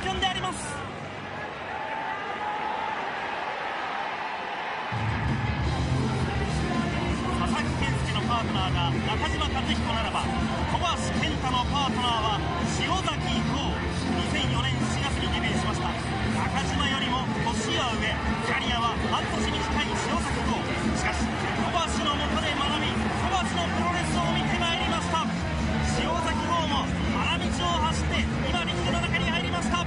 ピオンであります。佐々木健介のパートナーが中島克彦ならば、小橋健太のパートナーは塩崎豪。2004年7月にデビューしました。中島よりも年は上、キャリアは半年短い塩崎豪。しかし小橋の下で学び、小橋のプロレスを見てまいりました。塩崎豪も花道を走って今リングの中に入りました。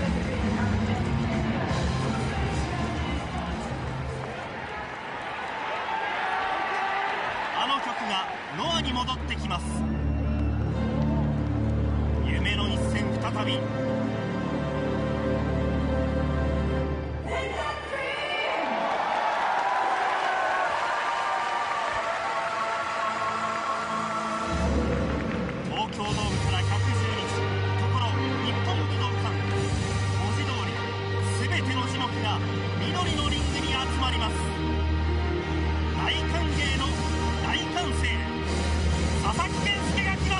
あの曲がノアに戻ってきます。夢の一戦再び。東京ドームから110日、ところ日本武道館。文字通り全ての種目が緑のリングに集まります。大歓迎の大歓声、佐々木健介が来ます。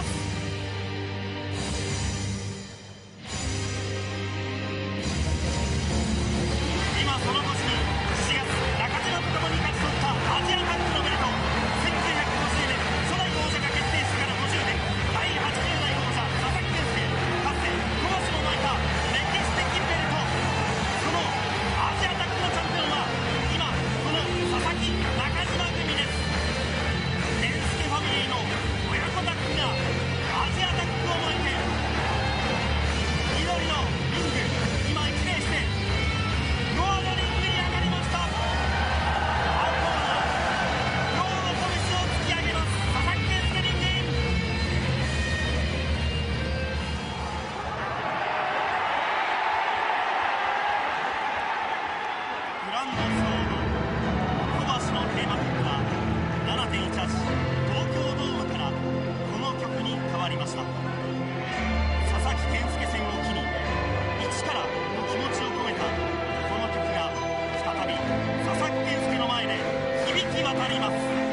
今その年に7月、中島と共に勝ち取ったアジアタッグのベルト。1950年初代王者が決定してから50年、第80代王者佐々木健介、かつて小橋も巻いた歴史的ベルト。そのアジアタッグのチャンピオンは今この佐々木中島組です。健介ファミリーの親子タッグがアジアタッグを巻いて緑のリング、今一礼してノアのリングに上がりました。アンコーナー、ノアの拳を突き上げます。佐々木健介リングイン。グランドソード小橋のテーマ曲は 7.18 東京ドームからこの曲に変わりました。佐々木健介戦を機に一からの気持ちを込めたこの曲が再び佐々木健介の前で響き渡ります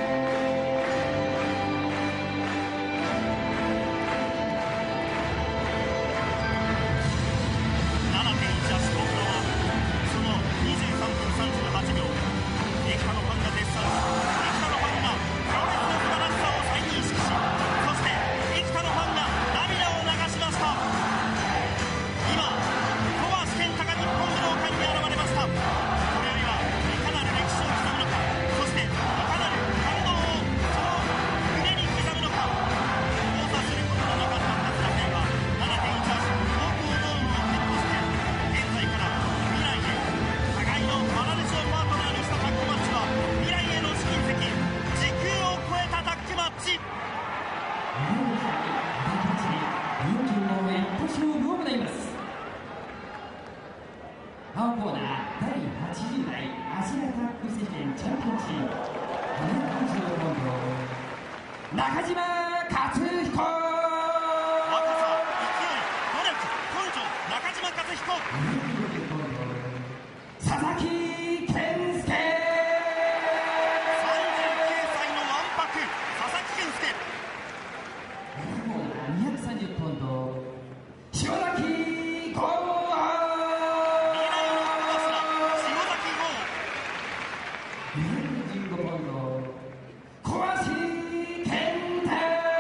。7.18 東京はその23分38秒、幾多のファンが絶賛し、幾多のファンがプロレスの素晴らしさを再認識し、そして幾多のファンが涙を流しました。今小橋健太が日本武道館に現れました。これよりはいかなる歴史を刻むのか、そしていかなる感動をその胸に刻むのか。交差することのなかった2つの戦は 7.18 東京ドームを決として、現在から未来へ互いの愛弟子をパートナーにしたタッグマッチは未来への試金石、時空を超えたタッグマッチ。 45名一発勝負を行います。青コーナー第80代アジアタッグ選手権チャンピオンチーム225秒中島克彦。 若さ、勢い、努力、根性、中島克彦。 佐々木健介。39 歳のわんぱく佐々木健介。 コーナー230ポンド塩崎豪。215ポンド小橋健太。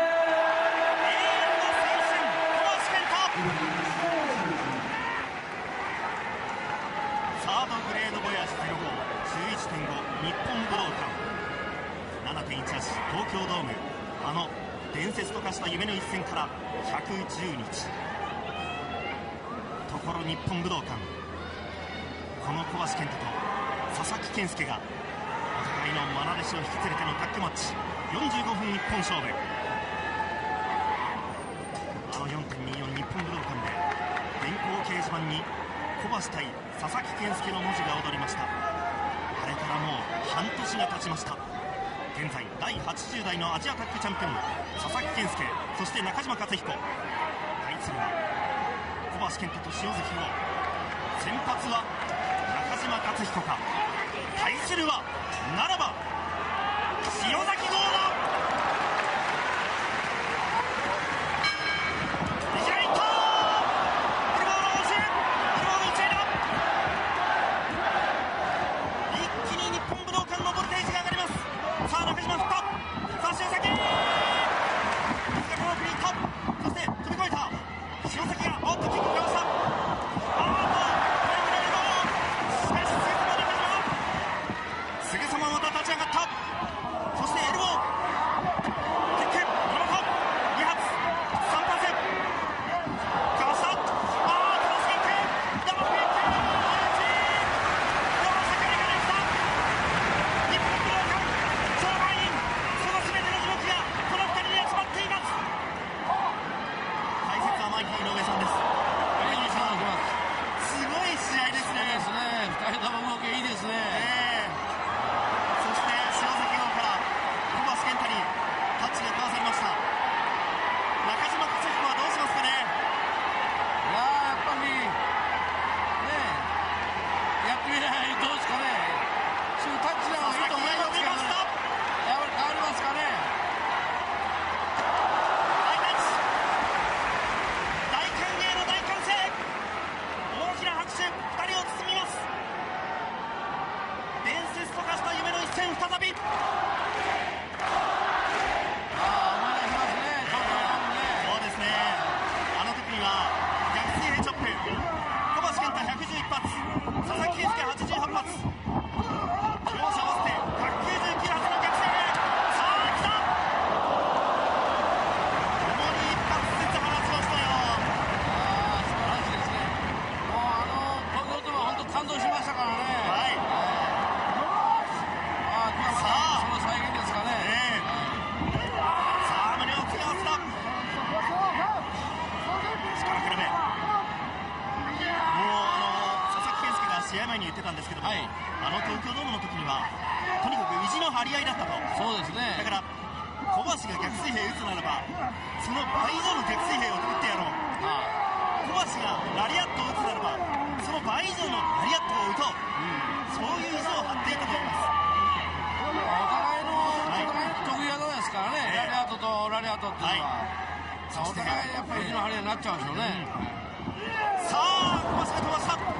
サードグレードボヤージ05 11.5 日本武道館。 7.18 東京ドーム、あの伝説と化した夢の一戦から110日。ところ日本武道館、この小橋健太と佐々木健介がお互いの愛弟子を引き連れてのタッグマッチ。45分一本勝負。あの 4.24 日本武道館で電光掲示板に小橋対佐々木健介の文字が踊りました。あれからもう半年が経ちました。現在第80代のアジアタッグチャンピオン佐々木健介、そして中島克彦。対するは小橋健太と塩崎豪。先発は中島克彦か、対するはならば塩崎豪だ。いきなりいった。クローラー押し試合前に言ってたんですけども、 はい、 東京ドームの時にはとにかく意地の張り合いだったと。 そうですね。 だから小橋が逆水平打つならばその倍以上の逆水平を打ってやろう、小橋がラリアットを打つならばその倍以上のラリアットを打とう、そういう意地を張っていたと思います。 お互いの得意技ですからね、ラリアットとラリアットっていうのは、お互いやっぱり意地の張り合いになっちゃうんでしょうね。 さあ小橋が飛ばした、緊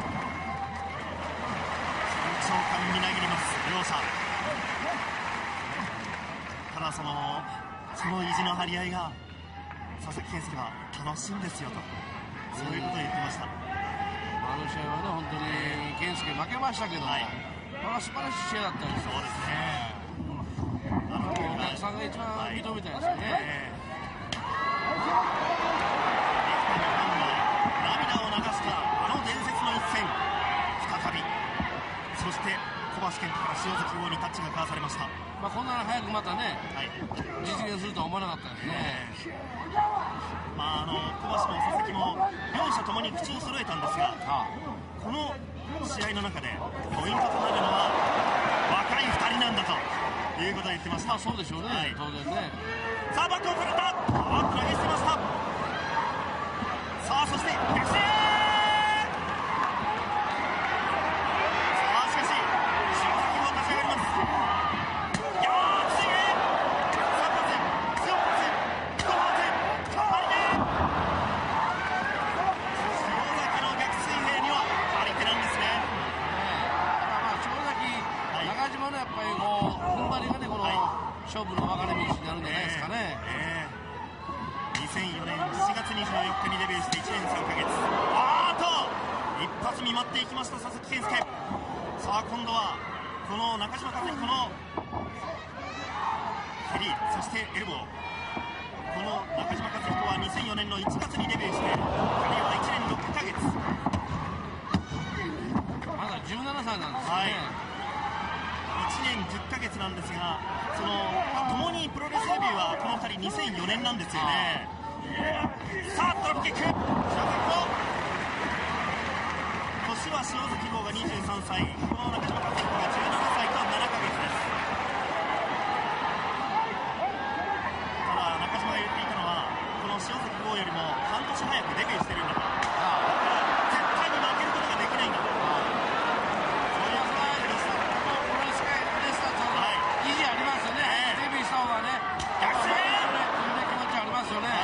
張感みなぎります両者。ただその意地の張り合いが佐々木健介は楽しいんですよと、そういうことを言ってました。 あの試合はね、本当に健介負けましたけども、これは素晴らしい試合だったんですよ。 そうですね。 お客さんが一番認めたいですよね。 涙を流した伝説の一戦、再びそして小橋健太から塩崎豪にタッチが交わされました。 こんなに早くまたね、実現するとは思わなかったですね。 小橋も佐々木も両者ともに口を揃えたんですが、この試合の中でポイントとなるのは若い2人なんだということを言ってました。 そうでしょうね、当然ね。 さあバックを取れた、投げ捨てました。さあそして逆転、しかし塩崎豪立ち上がります。いやー強い、3発4発5発張り手、塩崎の逆水平には張り手なんですね。 塩崎、中島のやっぱり踏ん張りがね、この勝負の分かれ道になるんじゃないですかね。 2004年7月24日にデビューして1年3ヶ月、一発見舞っていきました佐々木健介。さあ今度はこの中島和彦の蹴り、そしてエルボー。この中島和彦は2004年の1月にデビューして、彼は1年6ヶ月、 まだ17歳なんですよね。 1年10ヶ月なんですが、共にプロレスデビューはこの2人2004年なんですよね。さあドロップキック、塩崎豪、年は塩崎豪が23歳、この中島和彦が17歳と7ヶ月です。ただ中島が言っていたのは、この塩崎豪よりも半年早くデビューしてるんだと、絶対に負けることができないんだと、そういう話をしていました。 プロレス界レスラーさんの意地ありますよね、デビューした方がね、 逆転、 気持ちありますよね。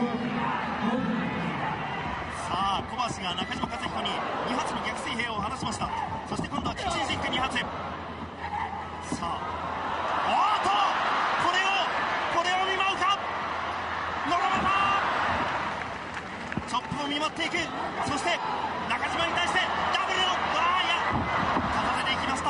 さあ小橋が中島和彦に2発の逆水平を放しました。そして今度はキッチンシック2発。さあこれを見舞うか、野々村チョップを見舞っていく。そして中島に対してダブルの片手でいきました。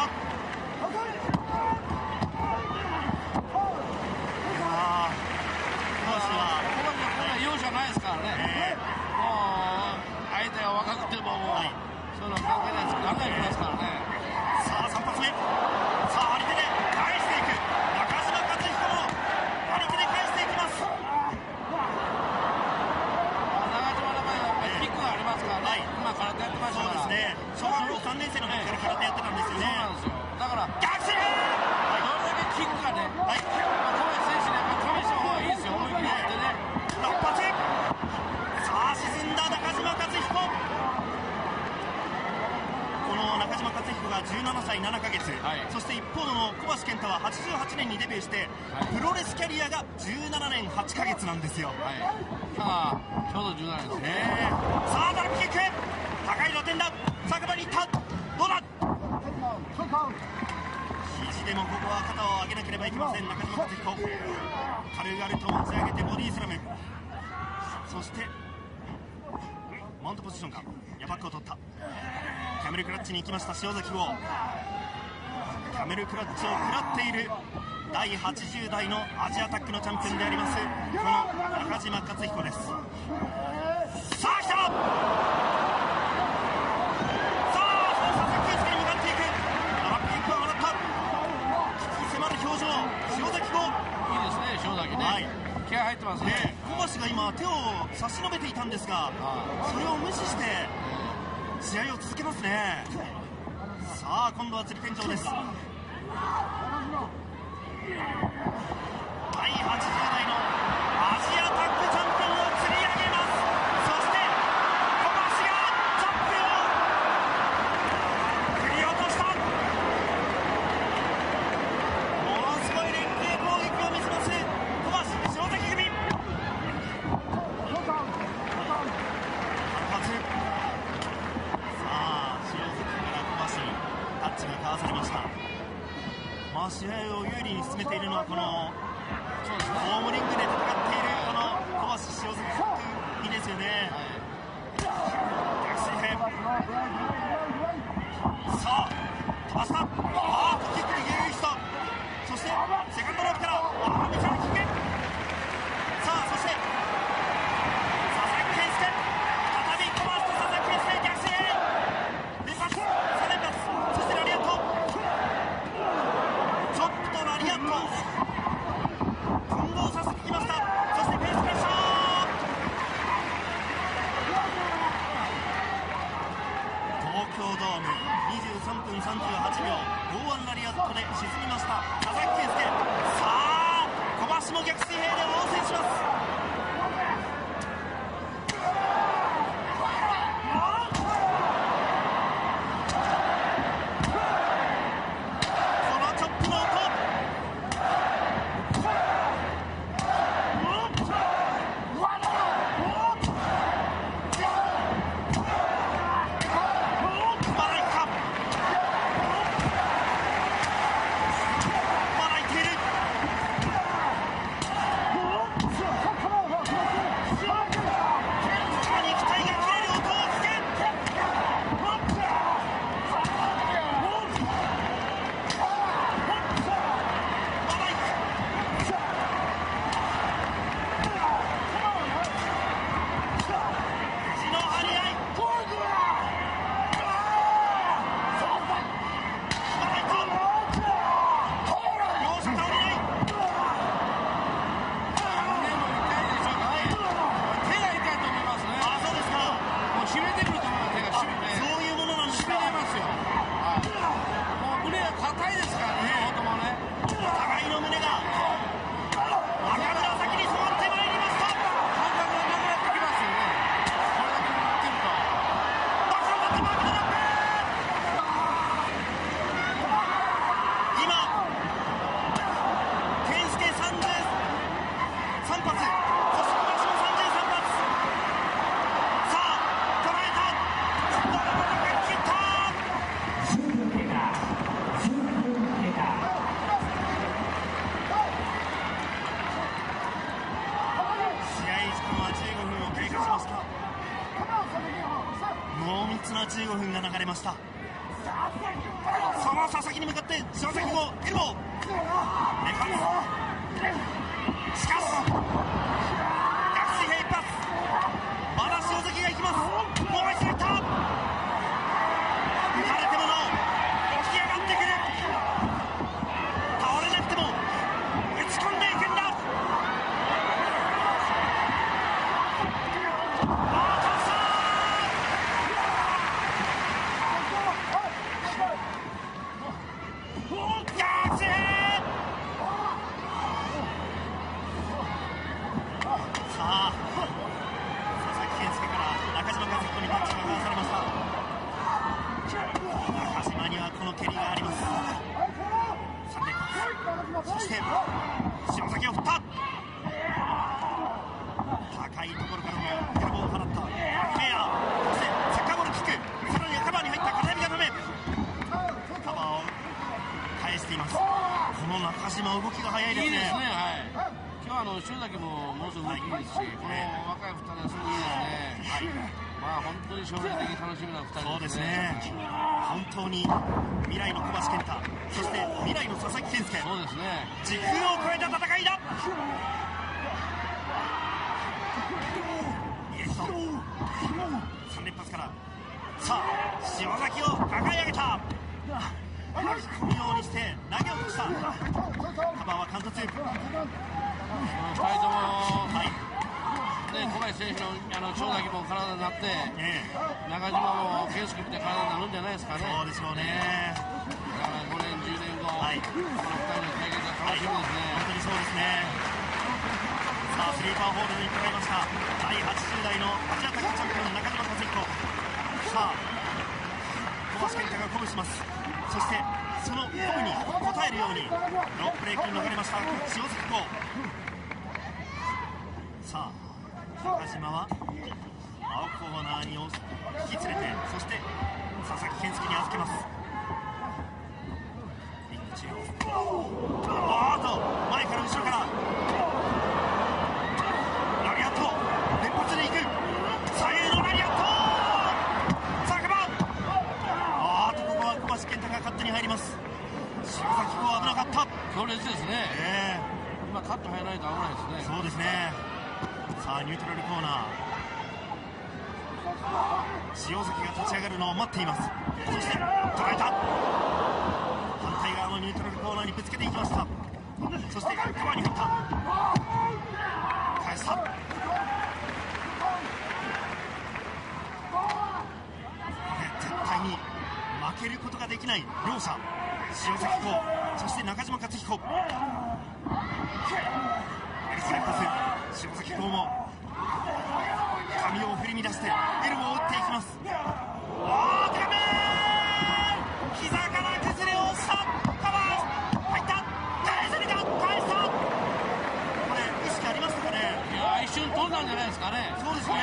容赦ないですからね、もう相手が若くてもそういうの考えないです、考えてますからね。 さあ3発目、さあ張り手で返していく、中島和彦も張り手で返していきます。 中島の場合はやっぱりキックがありますからね、今空手やってましたから。 そうですね、小学校3年生の時から空手やってたんですよね。 そうなんですよ、だから逆水平、 どれだけキックがね、小林選手にやっぱり試した方がいいですよ、思い切りやってね。 6発、さあ沈んだ中島和彦。この中島和彦が17歳7ヶ月、そして一方の小橋健太は88年にデビューして、プロレスキャリアが17年8ヶ月なんですよ。 ちょうど17年ですね。 さあドロップキック、高い打点だ、酒場に行った、どうだ、肘でもここは肩を上げなければいけません。中島和彦、軽々と持ち上げてボディスラム、そしてマウントポジションか、バックを取った。キャメルクラッチに行きました塩崎豪。キャメルクラッチを食らっている第80代のアジアタックのチャンピオンでありますこの中島克彦です。さあ来た、さあ佐々木健介に向かっていく、ドラップキックが上がった、危機迫る表情塩崎豪。 いいですね塩崎ね、気合入ってますね。 小橋が今手を差し伸べていたんですが、それを無視して試合を続けますね。 さあ今度は釣り天井です。第80代のアジアタッグチャンピオンを釣り上げます。そして小橋がチャンピオン振り落とした。ものすごい連携攻撃を見せます小橋塩崎組。かわされました。試合を有利に進めているのはこのホームリングで戦っているこの小橋塩崎組ですよね。逆水平さあ飛ばした。キックでゲージした。そしてセカンドライブからメジャーキック。さあそして佐々木健介再び小橋と佐々木健介逆水平連発3連発。そしてラリアットチョップとラリアット混合させてきました。そしてフェイスプレッシャー。東京ドーム23分38秒剛腕ラリアットで沈みました佐々木健介。さあ小橋も逆水平で応戦します。15分が流れました。その佐々木に向かって塩崎もエルボー連発。しかし逆水平一発。まだ塩崎が行きます。もう一度いった。打たれてもなお起き上がってくる。倒れなくても打ち込んでいくんだ。そして塩崎を振った。高いところからのエルボーを放ったメア。そしてセカンドボールキック。さらにカバーに入った片指がダメ。カバーを返しています。この中島動きが速いですね。いいですね、はい、今日は塩崎もものすごくいいですし、この若い2人はすごくいいですね、はい、本当に将来的に楽しみな2人ですね。そうですね、本当に未来の小橋健太、そして未来の佐々木健介、そうですね、時空を超えた戦いだ。イエスト3連発から、さあ塩崎を抱え上げた。組むようにして投げ落とした。カバーは貫突。2人とも、小林選手の塩崎も体になって、中島も健介みたいな体になるんじゃないですかね。 そうでしょうね。 だから5年、10年後、 はい、 この2人の対決は楽しみですね。 本当にそうですね。さあスリーパーホールドに伺いました。第80代のアジアタッグチャンピオン中島和彦。さあ小橋健太が鼓舞します。そしてその鼓舞に応えるようにロープブレーキに逃れました塩崎豪。さあ中島は青コーナーに引き連れて、そして佐々木健介に預けます。リング中央、前から後ろからラリアット連発でいく、左右のラリアット、さあカバー、ここは小橋健太がカットに入ります。塩崎豪は危なかった。 強烈ですね、今カット入らないと危ないですね。 そうですね。さあニュートラルコーナー、塩崎が立ち上がるのを待っています。そして捉えた、反対側のニュートラルコーナーにぶつけていきました。そしてカバーに入った、返した、絶対に負けることができない両者、塩崎豪、そして中島克彦。エルサレパス、塩崎豪も髪を振り乱してエルボーを打っていきます。高め膝から崩れ落ちた、カバー入った、返せるか、返した。これ意識ありましたかね。 いや一瞬飛んだんじゃないですかね。 そうですね。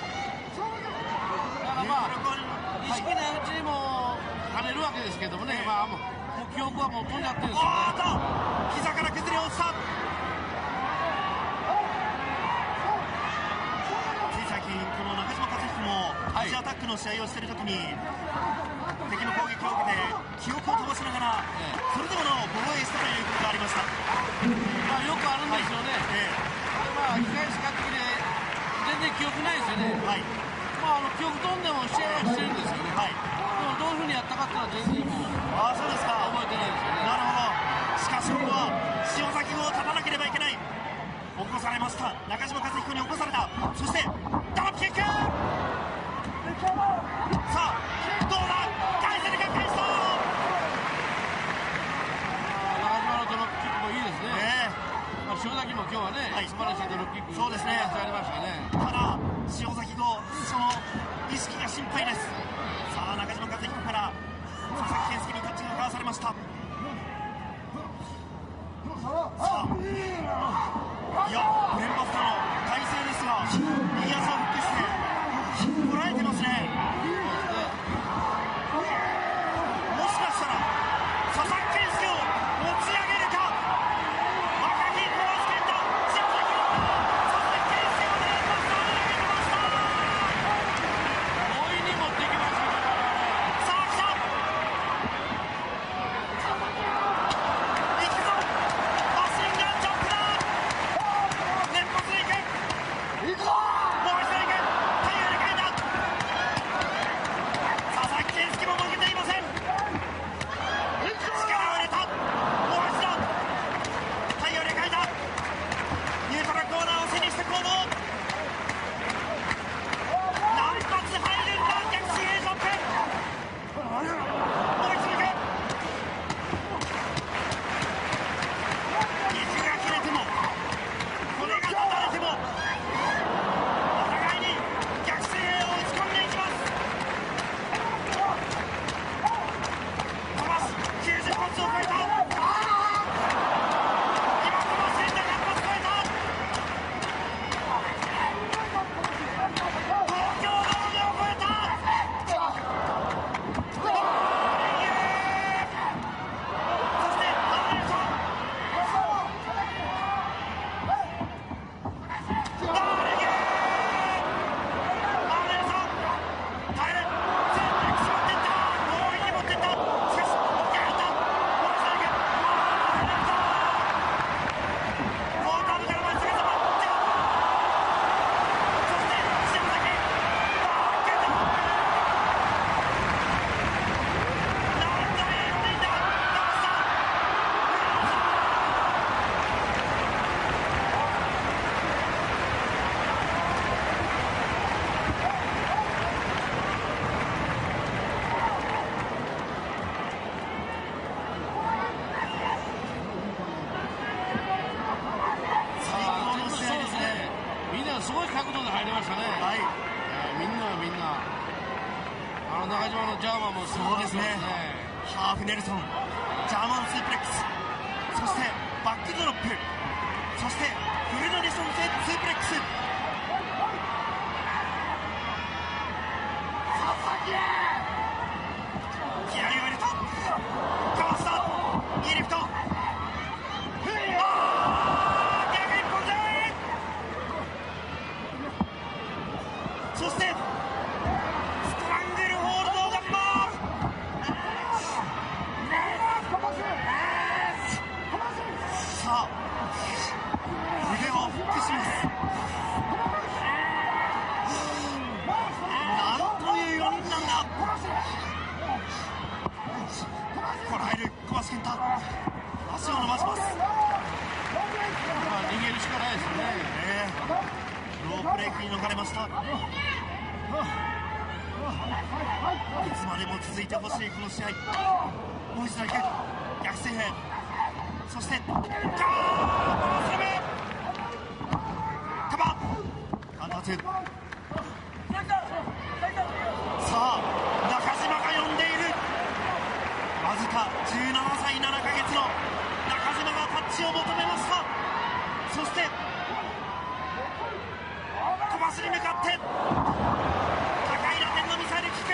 だからまあ意識ないうちにも跳ねるわけですけどもね、まあもう記憶はもう飛んじゃってるんですよね。 膝から崩れ落ちた。この中島克彦もアジアタックの試合をしているときに敵の攻撃を受けて記憶を飛ばしながらそれでもなお防衛したということがありました。 まあよくあるんですよね。まあ控え室監督で全然記憶ないですよね。まあ記憶飛んでも試合はしてるんですよね。でもどういうふうにやったかっていうのは全然もうそうですか、 覚えてないですよね。 なるほど。しかしここは塩崎豪を立たなければいけない。起こされました。中島克彦に起こされた。そしてダロップキック、さあどうだ、返せるか、返した。 中島のドロップキックもいいですね。まあ塩崎も今日はね、素晴らしいドロップキック、 そうですね、 ありましたね。 ただ塩崎豪、その意識が心配です。さあ中島克彦から佐々木健介にタッチが交わされました。さあいやブレンバスターの体勢ですが、いや中島のジャーマンもそうですね。ハーフネルソン、ジャーマンスープレックス、そしてバックドロップ、そしてフルドネソンスープレックス。気合を入れた、かわした、いいリフト、逆一本で、そしてストラングルホールドガンバー、さあ腕をフックします。なんという4人なんだ。こらえる小橋健太、足を伸ばします。 逃げるしかないですよね。 ローブレークに逃れました。いつまでも続いてほしいこの試合。もう一度いけ、逆水平、そしてカバーアンダーツー。さあ中島が呼んでいる。わずか17歳7ヶ月の中島がタッチを求めました。そして小橋に向かって高い打点のミサイルキック。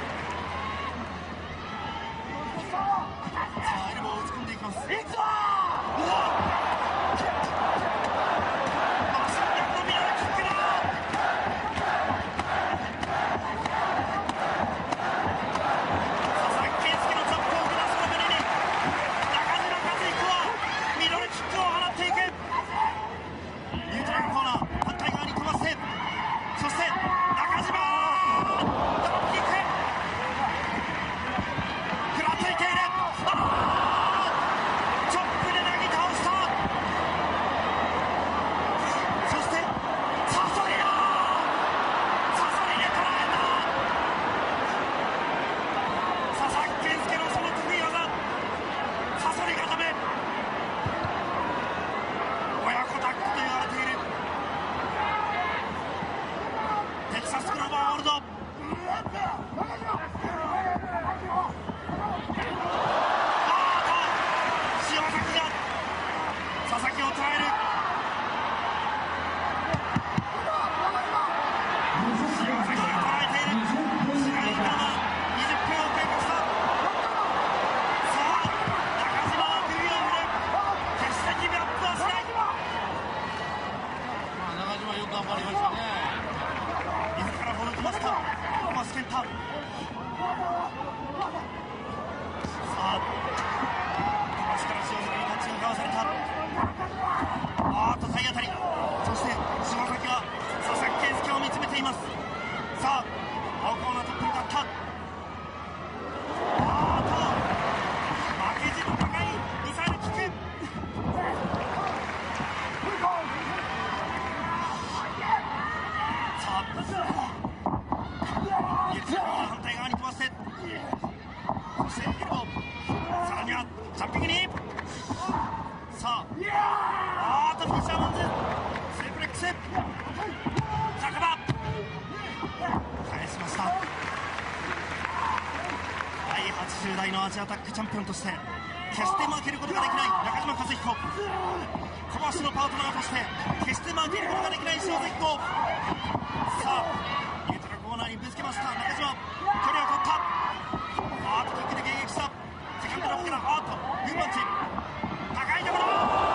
さあエルボーを打ち込んでいきます。80代のアジアタックチャンピオンとして決して負けることができない中島和彦、小橋のパートナーとして決して負けることができない塩崎豪。さあニュートラルコーナーにぶつけました中島、距離を取った。キックで迎撃した。セカンドラップからグーパンチ、高いところ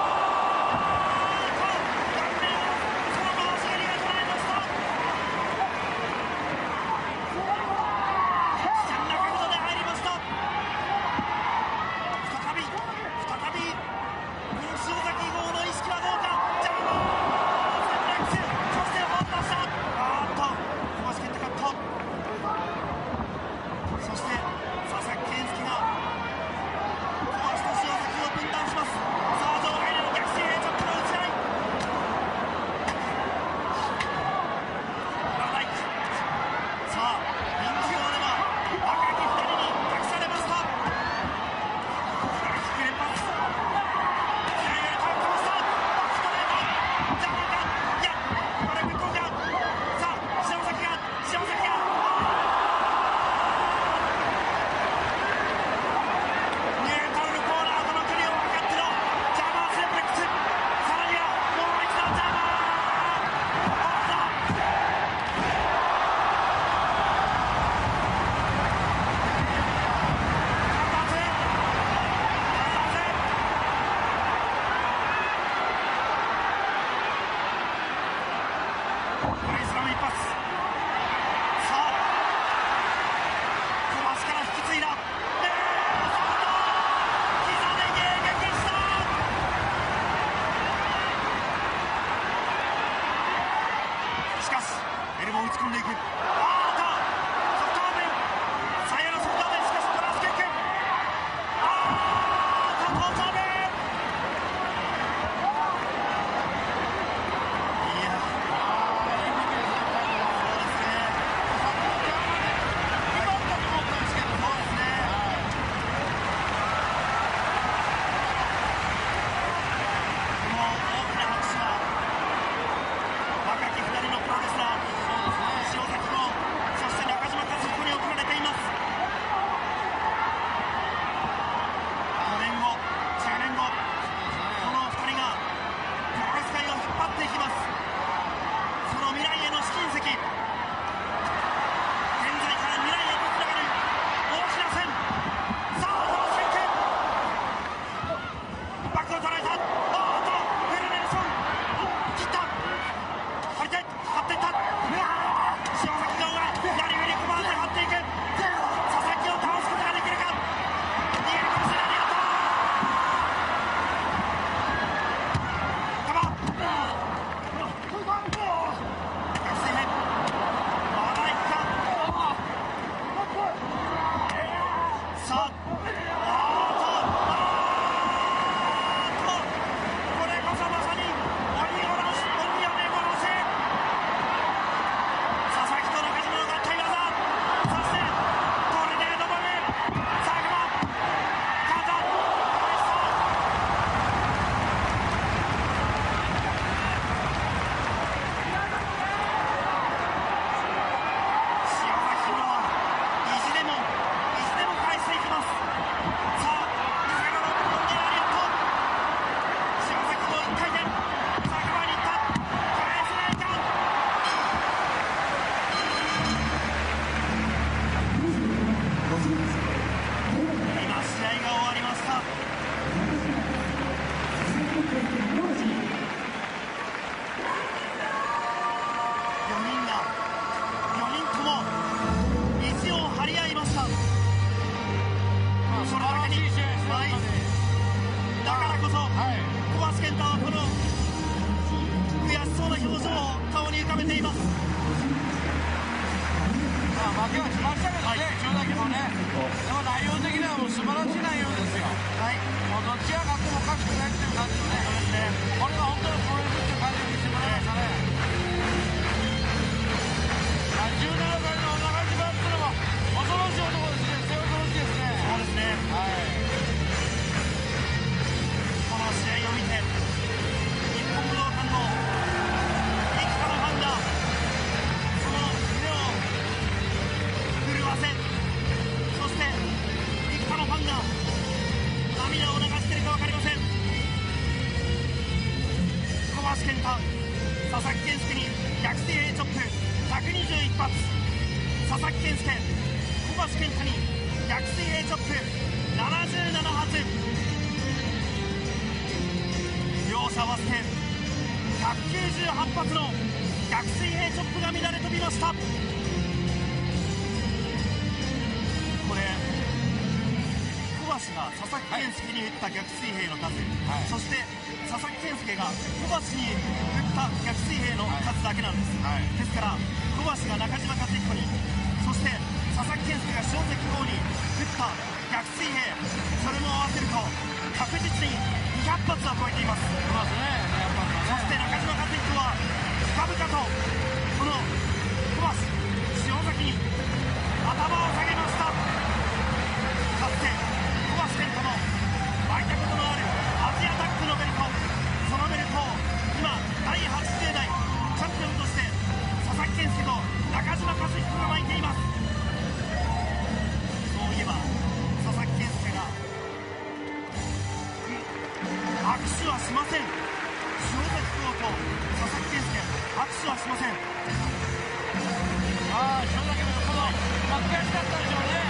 さあ、これこそまさに鬼殺し、鬼嫁殺し。佐々木と中島の合体技、そしてトルネードボム、佐久間肩塩崎宏は意地でも返していきます。さあ、水が6本でラリアット、塩崎の1回転、佐久間にいった、返せないか。今試合が終わりました。4人とも意地を張り合いました。それだけに、だからこそ、小橋健太はこの悔しそうな表情を顔に浮かべています。 負けはしましたけどね、塩崎もね。でも内容的にはもう素晴らしい内容ですよ。もうどっちが勝ってもおかしくないっていう感じのね。これが本当のプロレスっていう感じにしてもらいましたね。17歳の中島っていうのは恐ろしい男ですね。背恐ろしいですね。 そうですね。この試合を見て、日本武道館の生田のファンがその胸を震わせ、そして生田のファンが涙を流しているか分かりません。小橋健太、佐々木健介に逆水平チョップ121発、佐々木健介、小橋健太に逆水平チョップ77発、両者合わせて198発の逆水平チョップが乱れ飛びました。これ小橋が佐々木健介に打った逆水平の数、そして佐々木健介が小橋に打った逆水平の数だけなんです。ですから小橋が中島和彦に、そして佐々木健介が塩崎豪に打った逆水平、それも合わせると確実に200発は超えています。そして中島和彦は深々とこの小橋、塩崎に頭を下げました。かつて小橋健太の巻いたことのあるアジアタックのベルト、そのベルトを今第80代チャンピオンとして佐々木健介と中島和彦が巻いています。そういえば佐々木健介が握手はしません。塩崎豪と佐々木健介握手はしません。 塩崎もこの悔しかったでしょうね。